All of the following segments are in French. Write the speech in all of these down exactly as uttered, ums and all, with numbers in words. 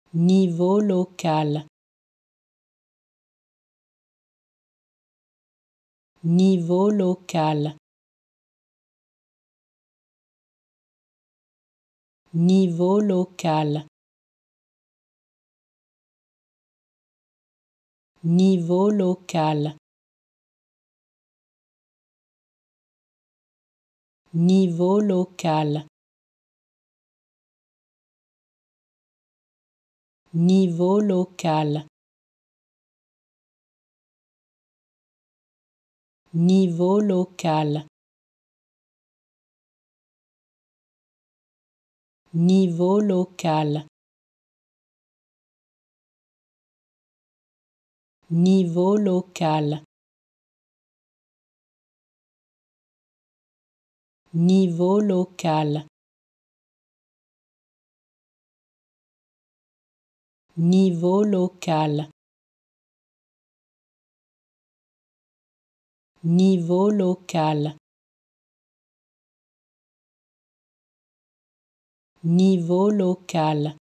Niveau local. Niveau local. Niveau local. Niveau local. Niveau local. Niveau local. Niveau local. Niveau local. Niveau local. Niveau local. Niveau local. Niveau local. Niveau local.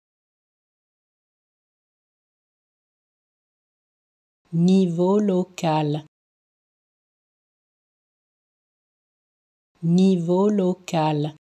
Niveau local. Niveau local.